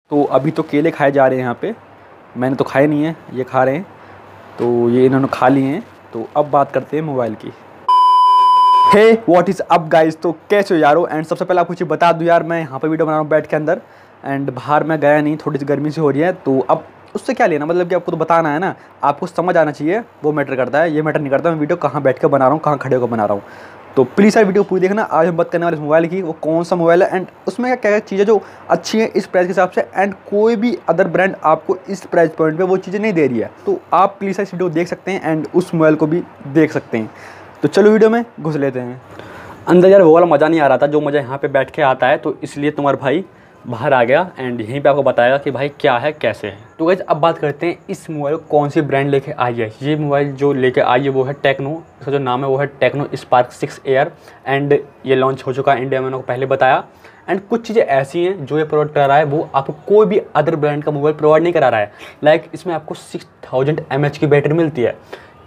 तो अभी तो केले खाए जा रहे हैं यहाँ पे। मैंने तो खाए नहीं है, ये खा रहे हैं, तो ये इन्होंने खा लिए हैं। तो अब बात करते हैं मोबाइल की। Hey what is up guys, तो कैसे हो यारो। एंड सबसे पहले आपको कुछ बता दूं यार, मैं यहाँ पे वीडियो बना रहा हूँ बैठ के अंदर, एंड बाहर मैं गया नहीं, थोड़ी सी गर्मी सी हो रही है। तो अब उससे क्या लेना, मतलब कि आपको तो बताना है ना, आपको समझ आना चाहिए, वो मैटर करता है। ये मैटर नहीं करता मैं वीडियो कहाँ बैठ के बना रहा हूँ, कहाँ खड़े होकर बना रहा हूँ। तो प्लीज़ यार वीडियो पूरी देखना। आज हम बात करने वाले इस मोबाइल की, वो कौन सा मोबाइल है एंड उसमें क्या क्या चीज़ें जो अच्छी हैं इस प्राइस के हिसाब से, एंड कोई भी अदर ब्रांड आपको इस प्राइस पॉइंट पे वो चीज़ें नहीं दे रही है। तो आप प्लीज़ इस वीडियो को देख सकते हैं एंड उस मोबाइल को भी देख सकते हैं। तो चलो वीडियो में घुस लेते हैं। अंदर यार वो वाला मज़ा नहीं आ रहा था जो मज़ा यहाँ पे बैठ के आता है, तो इसलिए तुम्हारा भाई बाहर आ गया एंड यहीं पे आपको बताएगा कि भाई क्या है कैसे है। तो गाइस अब बात करते हैं इस मोबाइल को कौन सी ब्रांड लेके आई है। ये मोबाइल जो लेके आई है वो है टेक्नो, इसका जो नाम है वो है टेक्नो स्पार्क 6 एयर, एंड ये लॉन्च हो चुका है इंडिया में, मैंने आपको पहले बताया। एंड कुछ चीज़ें ऐसी हैं जो ये प्रोवाइड करा रहा है वो आपको कोई भी अदर ब्रांड का मोबाइल प्रोवाइड नहीं करा रहा है। लाइक इसमें आपको 6000 mAh की बैटरी मिलती है।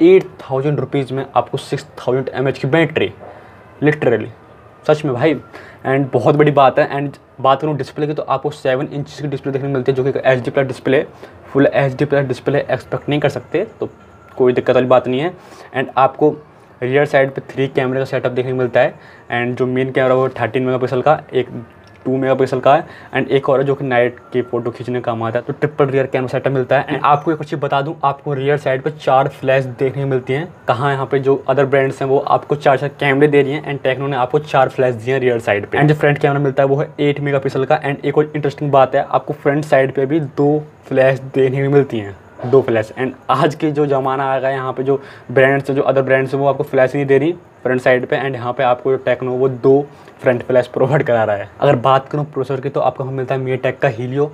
8000 रुपीज़ में आपको 6000 mAh की बैटरी, लिटरली सच में भाई, एंड बहुत बड़ी बात है। एंड बात करूँ डिस्प्ले की तो आपको 7 इंच की डिस्प्ले देखने को मिलती है, जो कि HD+ display, full HD+ display expect नहीं कर सकते, तो कोई दिक्कत वाली बात नहीं है। एंड आपको रियर साइड पे 3 कैमरे का सेटअप देखने को मिलता है, एंड जो मेन कैमरा वो 13 मेगापिक्सल का, एक 2 मेगापिक्सल का है, एंड एक और है जो कि नाइट की फ़ोटो खींचने का काम आता है। तो ट्रिपल रियर कैमरा सेटअप मिलता है। एंड आपको एक चीज़ बता दूं, आपको रियर साइड पे 4 फ्लैश देखने को मिलती हैं। कहाँ यहाँ पे जो अदर ब्रांड्स हैं वो आपको 4 कैमरे दे रही हैं, एंड टेक्नो ने आपको 4 फ्लैश दिए हैं रियर साइड पे। एंड जो फ्रंट कैमरा मिलता है वो है 8 मेगापिक्सल का। एंड एक और इंटरेस्टिंग बात है, आपको फ्रंट साइड पर भी 2 फ्लैश देखने को मिलती हैं, 2 फ्लैश। एंड आज के जो ज़माना आ गया, यहाँ पे जो ब्रांड्स जो अदर ब्रांड्स हैं वो आपको फ्लैश नहीं दे रही फ्रंट साइड पे, एंड यहाँ पे आपको जो टेक्नो वो 2 फ्रंट फ्लैश प्रोवाइड करा रहा है। अगर बात करूँ प्रोसेसर की तो आपको मिलता है MediaTek का Helio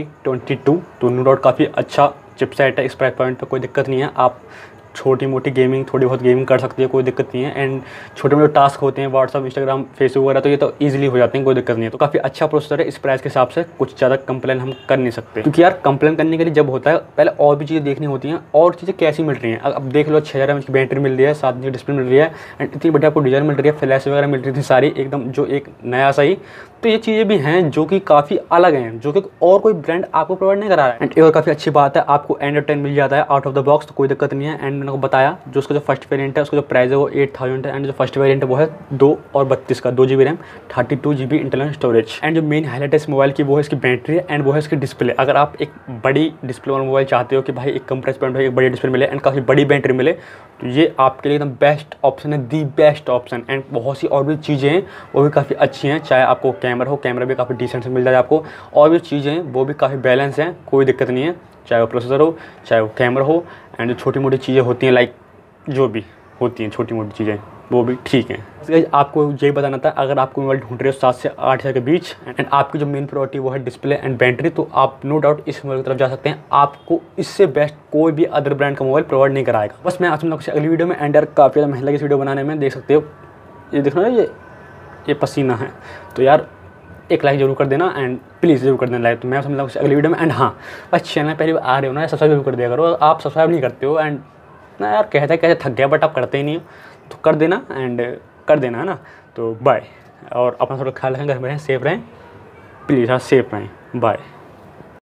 A22, तो नो डाउट काफ़ी अच्छा चिपसेट है। इस प्राइस पॉइंट पर कोई दिक्कत नहीं है, आप छोटी मोटी गेमिंग, थोड़ी बहुत गेमिंग कर सकती है, कोई दिक्कत नहीं है। एंड छोटे मोटे टास्क होते हैं व्हाट्सअप, इंस्टाग्राम, फेसबुक वगैरह, तो ये तो ईजिली हो जाते हैं, कोई दिक्कत नहीं है। तो काफ़ी अच्छा प्रोसेसर है इस प्राइस के हिसाब से, कुछ ज़्यादा कंप्लेन हम कर नहीं सकते, क्योंकि यार कंप्लेन करने के लिए जब होता है पहले और भी चीज़ें देखनी होती हैं, और चीज़ें कैसी मिल रही हैं। अब देख लो 6000 mAh की बैटरी मिल रही है, 7 इंच की डिस्प्ले मिल रही है, एंड इतनी बढ़िया आपको डिज़ाइन मिल रही है, फ्लैश वगैरह मिल रही थी सारी एकदम जो एक नया सा ही। तो ये चीज़ें भी हैं जो कि काफ़ी अलग हैं, जो कि और कोई ब्रांड आपको प्रोवाइड नहीं करा रहा है। एंड एक और काफ़ी अच्छी बात है, आपको Android 10 मिल जाता है आउट ऑफ द बॉक्स, तो कोई दिक्कत नहीं है। एंड मैंने को बताया जो उसका जो फर्स्ट वेरिएंट है उसका जो प्राइस है वो 8000 है, एंड जो फर्स्ट वेरिएंट है वो है 2 और 32 का, 2 GB RAM, 32 GB internal storage. And जो मेन हाईलाइट है इस मोबाइल की वो है इसकी बैटरी है, एंड वो है इसकी डिस्प्ले। अगर आप एक बड़ी डिस्प्ले वाला मोबाइल चाहते हो कि भाई एक कम प्राइस पॉइंट एक बड़ी डिस्प्ले मिले एंड काफ़ी बड़ी बैटरी मिले, तो ये आपके लिए एकदम बेस्ट ऑप्शन है, दी बेस्ट ऑप्शन। एंड बहुत सी और भी चीज़ें हैं वो भी काफ़ी अच्छी हैं, चाहे आपको कैमरा हो, कैमरा भी काफ़ी डिसेंट से मिल जाए आपको, और भी चीज़ें हैं वो भी काफ़ी बैलेंस हैं, कोई दिक्कत नहीं है, चाहे वो प्रोसेसर हो, चाहे वो कैमरा हो। एंड जो छोटी मोटी चीज़ें होती हैं, लाइक जो भी होती हैं छोटी मोटी चीज़ें, वो भी ठीक हैं। आपको यही बताना था, अगर आपको मोबाइल ढूंढ रहे हो 7 से 8000 के बीच, एंड आपकी जो मेन प्रायोरिटी वो है डिस्प्ले एंड बैटरी, तो आप नो डाउट इस मोबाइल की तरफ जा सकते हैं। आपको इससे बेस्ट कोई भी अदर ब्रांड का मोबाइल प्रोवाइड नहीं कराएगा। बस मैं आपसे लोग अगली वीडियो में, एंड यार काफ़ी ज़्यादा मेहनत लगी इस वीडियो बनाने में, देख सकते हो ये देख रहे हो ये पसीना है, तो यार एक लाइक जरूर कर देना, एंड प्लीज़ जरूर कर देना लाइक। तो मैं समझ लूँ अगली वीडियो में। एंड हाँ, बस चैनल पहले आ रहे हो ना, सब्सक्राइब कर दिया करो, आप सब्सक्राइब नहीं करते हो। एंड ना यार कहते कैसे थक गया, बट आप करते ही नहीं हो, तो कर देना, एंड कर देना, है ना। तो बाय, और अपना थोड़ा ख्याल रखें, घर में रहें, सेफ रहें, प्लीज़ हाँ सेफ रहें, बाय।